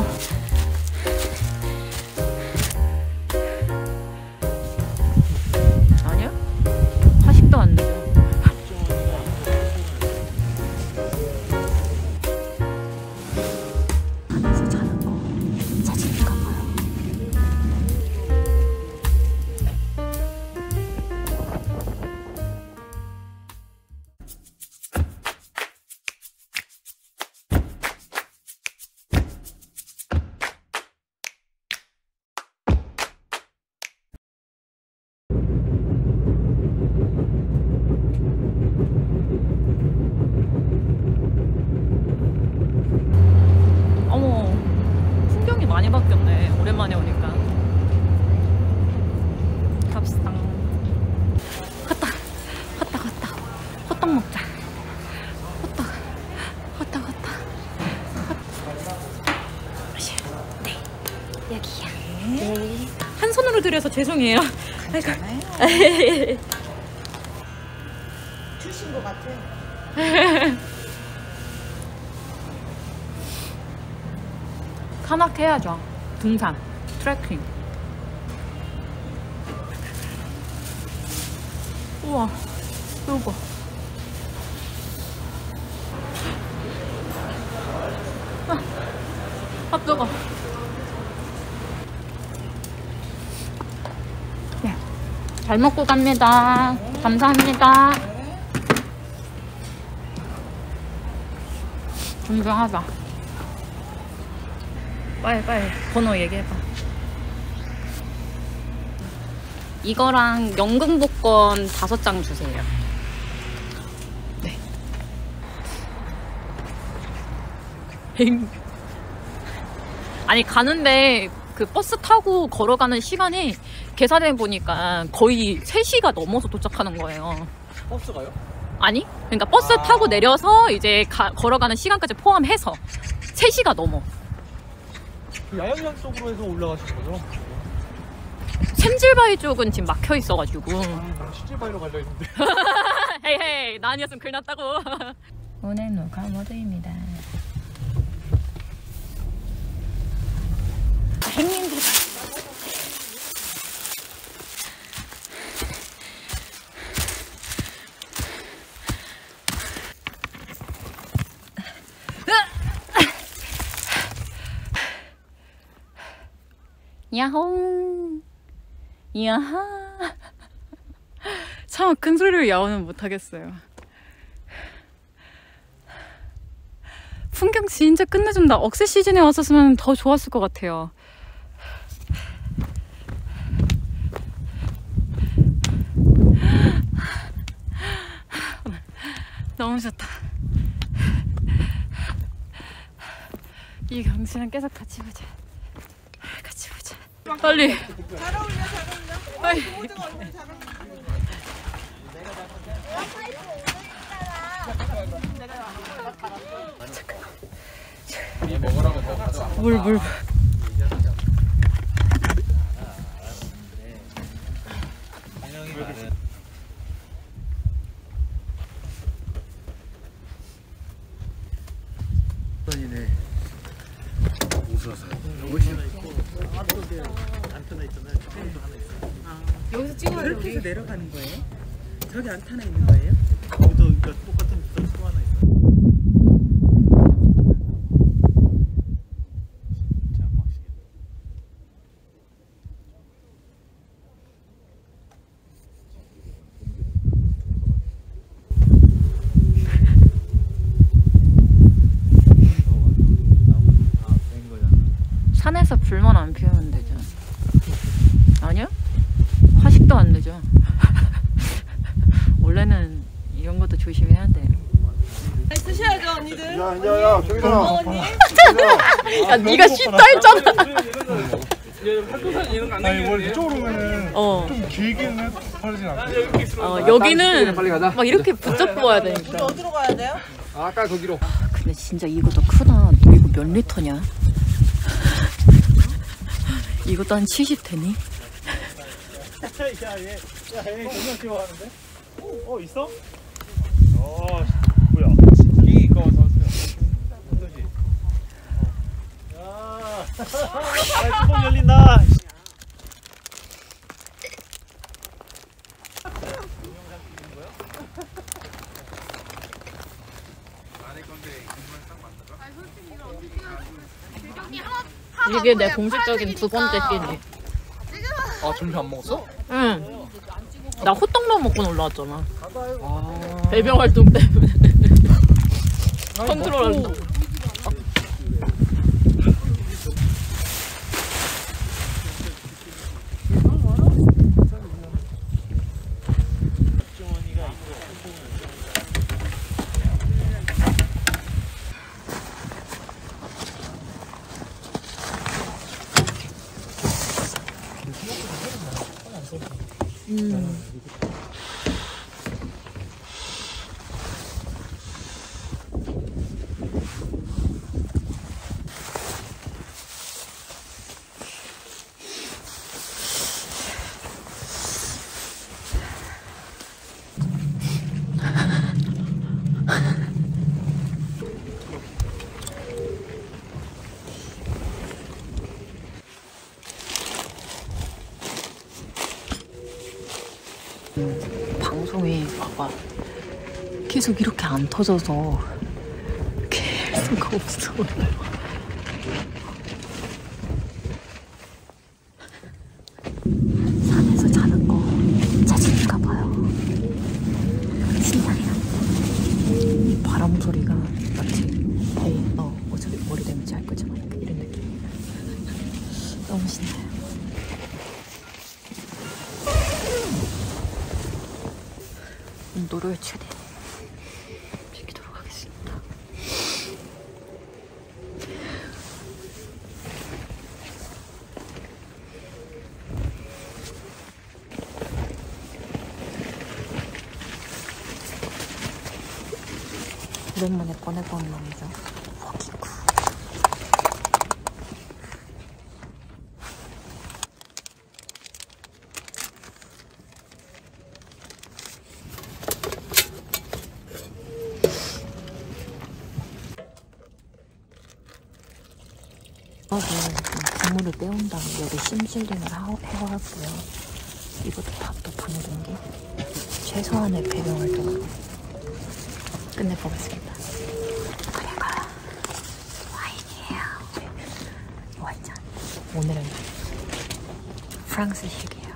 아니야? 화식도 안 되죠. 하면서 자는 거 자신있가 봐요. 어머, 풍경이 많이 바뀌었네. 오랜만에 오니까. 갑시다. 갔다. 호떡 먹자. 호떡. 네, 여기야. 네. 한 손으로 드려서 죄송해요. 괜찮아요. 주신 것 같아. 산악해야죠. 등산, 트레킹. 우와, 이거 봐. 아, 뜨거. 네, 잘 먹고 갑니다. 감사합니다. 존중하자. 빨리 번호 얘기해봐. 이거랑 연금 복권 5장 주세요. 네. 아니 가는데 그 버스 타고 걸어가는 시간이 계산해 보니까 거의 3시가 넘어서 도착하는 거예요. 버스가요? 아니 그러니까 버스 타고 내려서 이제 걸어가는 시간까지 포함해서 3시가 넘어. 야영장 쪽으로 해서 올라가신 거죠? 샘질바위 쪽은 지금 막혀 있어가지고. 시질바위로 갈려있는데. 헤이헤이, 나 아니었으면 큰일 났다고. 오늘 녹화 모드입니다. 행님들. 야홍. 야하. 참 큰 소리를 야호는 못하겠어요. 풍경 진짜 끝내준다. 억새 시즌에 왔었으면 더 좋았을 것 같아요. 너무 좋다. 이 경치는 계속 같이 보자. 빨리. 잘 어울려. 빨리. 모두가 얼굴 잘 어울려. 물. 이네 웃어서 이것이 안테나 있잖아요. 저기도 하나 있어요. 여기서 찍어야 돼. 그렇게 해서 내려가는 거예요? 저기 안테나 있는 거예요? 거기도 똑같은 또 하나 있어요. 진짜 빡시겠다. 산에서 불만 안 피우면 되죠. 아니요? 화식도 안 되죠. 원래는 이런 것도 조심해야 돼요. 쓰셔야죠 언니들. 야, 저기다. 언니. 야, 네가 쉽다 했잖아. 아니, 원래 이쪽으로 오면은 좀 길게는 빠르진 않아. 여기는 막 이렇게 붙잡고 와야 되니까. 어디로 가야 돼요? 아까 거기로. 근데 진짜 이것도 크다. 너 이거 몇 리터냐? 이것도 한 70 되니? 얘 정말 좋아하는데? 있어? 뭐야? 이거 선수야. 야. 뚜껑 열린다. 이게 내 공식적인 두 번째 끼니. 아 점심 안 먹었어? 응. 나 호떡만 먹고 올라왔잖아. 아 배변 활동 때문에. 컨트롤한다. 방송이 봐봐 계속 이렇게 안 터져서 계속 없어. 산에서 자는 거 자신인가 봐요. 신나요. 바람 소리가 마치 배에 너 어차피 머리 데미지 할 거지만 이런 느낌. 너무 신나요. 온도를 최대 비키도록 하겠습니다. 오랜만에 꺼내보는 놈이죠. 워킹쿠. 국물을 빼온 다음 여기 심실링을 해왔고요. 이것도 밥도 담는 게 최소한의 배변 활동으로 끝내보겠습니다. 그리고 와인이에요. 와인잔. 오늘은 프랑스식이에요.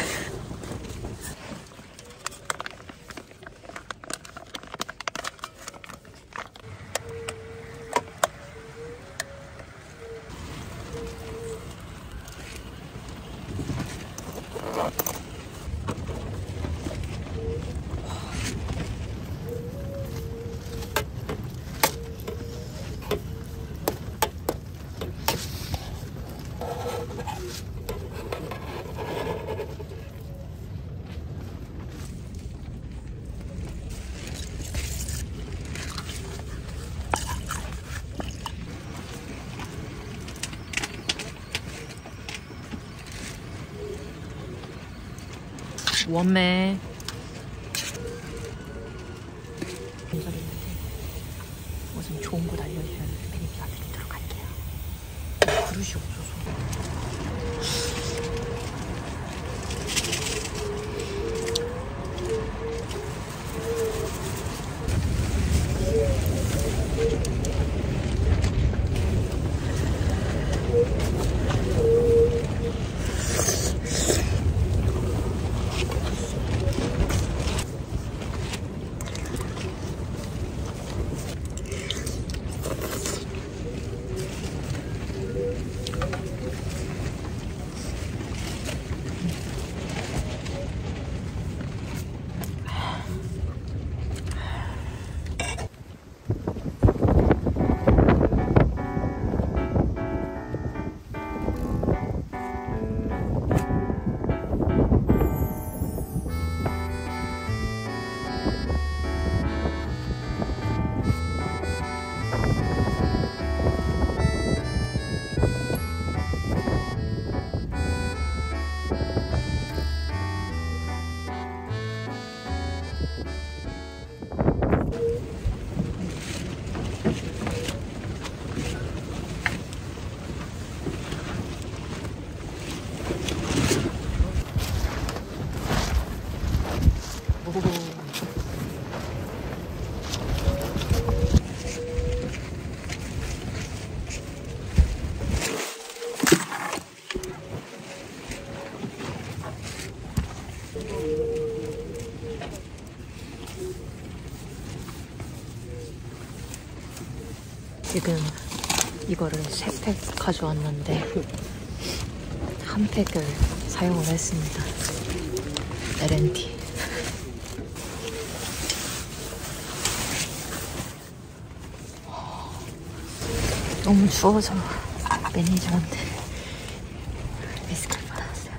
원매 뭐 좀 좋은 곳 알려주면 매니저가 드리도록 할게요. 그릇이 없어서. 지금 이거를 3팩 가져왔는데 한 팩을 사용을 했습니다. LNT. 너무 추워서 매니저한테 비스킷 받았어요.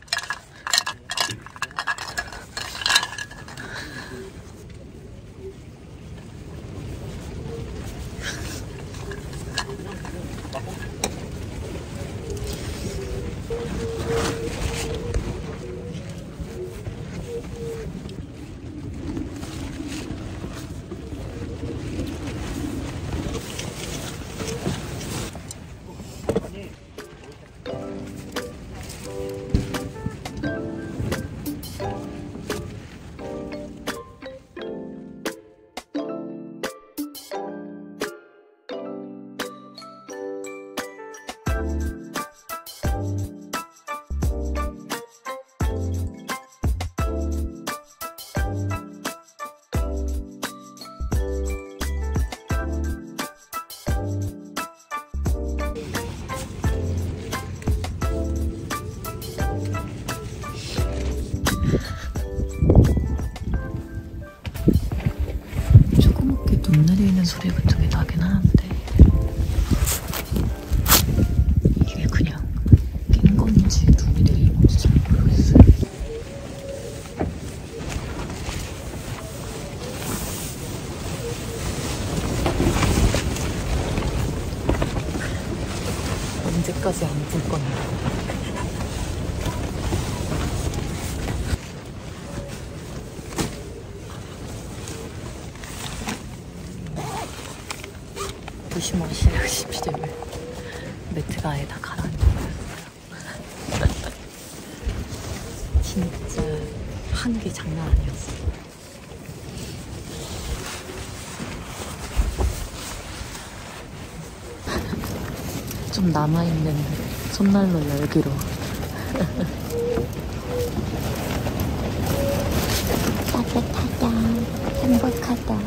조그맣게 눈 내리는 소리 같은 게 나긴 하는데 이게 그냥 낀 건지 눈이 내리는 건지 잘 모르겠어요. 언제까지 안 불 거냐. 무시무시 역시 피디물 매트가 아예 다 가라앉는 거였어요. 진짜 한기 장난 아니었어요. 좀 남아있는 손난로 열기로 따뜻하다, 행복하다.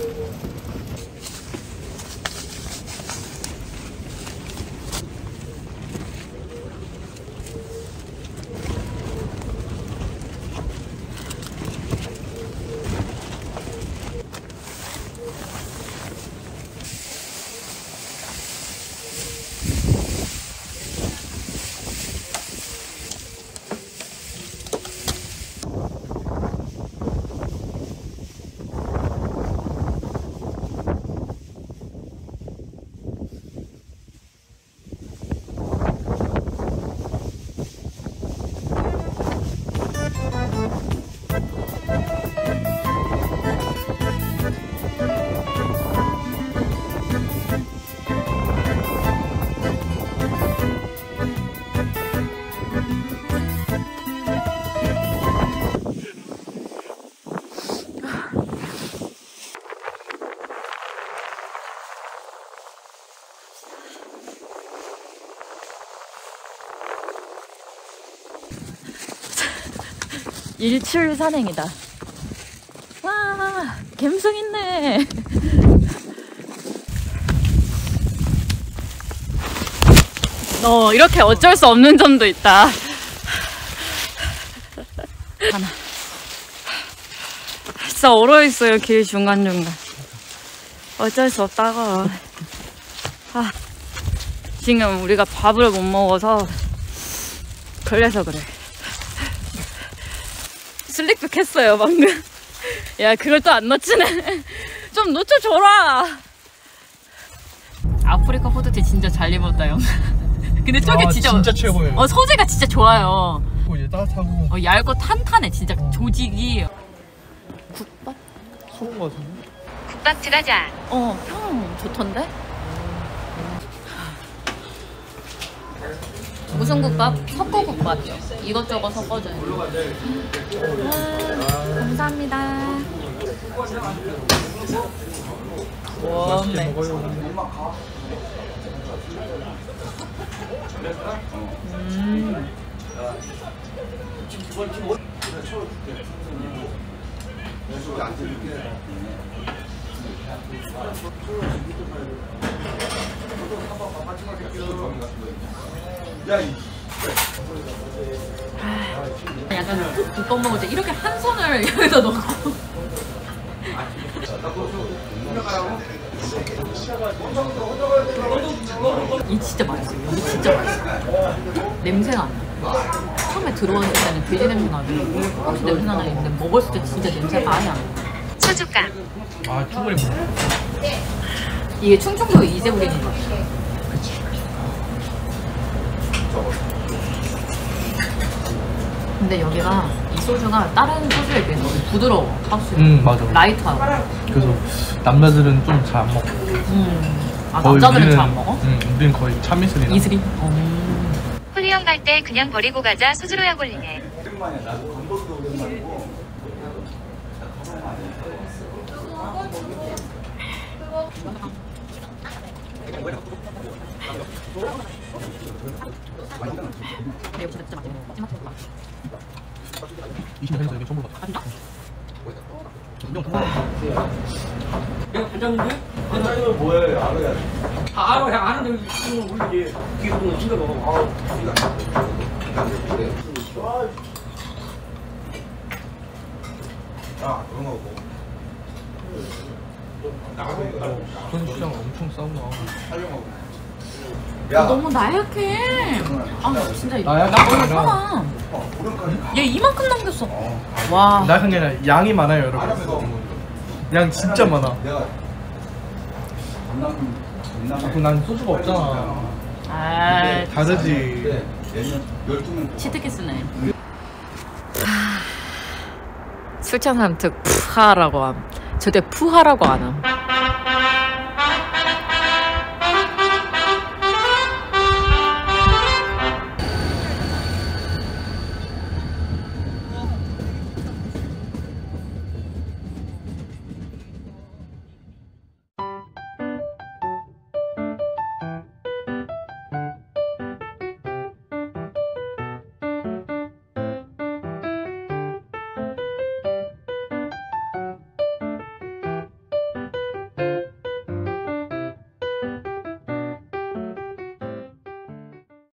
일출 산행이다. 와, 갬성 있네. 이렇게 어쩔 수 없는 점도 있다. 하나. 진짜 얼어있어요, 길 중간중간. 어쩔 수 없다고. 지금 우리가 밥을 못 먹어서 그래서 그래. 슬릭백 했어요 방금. 야, 그걸 또 안 놓치네. 좀 놓쳐줘라. 아프리카 후드티 진짜 잘 입었다 형. 근데 저게 진짜 최고예요. 소재가 진짜 좋아요. 이제 따뜻하고 얇고 탄탄해 진짜. 조직이. 국밥? 소금 거 같은데? 국밥 들어가자. 형 좋던데? 무슨 국밥? 석고국밥이요. 이것저것 섞어줘요. 감사합니다. 와, 네. 약간 국밥 먹을 때 이렇게 한 손을 여기다 넣고 이 진짜 맛있어. 이게 진짜 맛있어. 냄새가 안 나. 처음에 들어왔을 때는 돼지 냄새 나고 혹시 냄새 나나 했는데 먹었을 때 진짜 냄새가 아예 안 나. 소주가 아 충분히 먹어. 이게 충청도 이세브리인 것 같아. 근데 여기가 이 소주가 다른 소주에 비해서 부드러워. 확실히. 맞아. 라이트하고. 그래서 남자들은 좀 잘 안 먹고. 아 남자들은 잘 안 먹어? 우리는 거의 참이슬이나. 이슬이? 홀리형 갈 때 그냥 버리고 가자. 소주로 약 올리네. 이거 진짜 맛있어. 20년 전에 이게 처음 먹었어. 내가 반장인데? 반장이면 뭐해? 알아야지. 알아, 그냥 아는데 이거는 모르지. 기분은 힘들어. 그런 시장 엄청 싸구나. 너무 나약해. 아 진짜 나약해. 나 오늘 사나. 얘 이만큼 남겼어. 와. 나한 게 아니라 양이 많아요, 여러분. 양 진짜 많아. 자꾸 난 소주가 없잖아. 아 다르지. 치트키스네. 술 취한 사람 특 푸하라고 함. 절대 푸하라고 안 함.